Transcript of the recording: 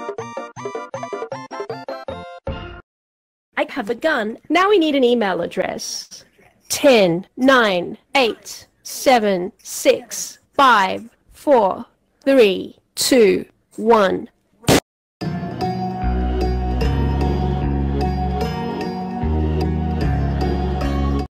I have a gun. Now we need an email address. 10, 9, 8, 7, 6, 5, 4, 3, 2, 1.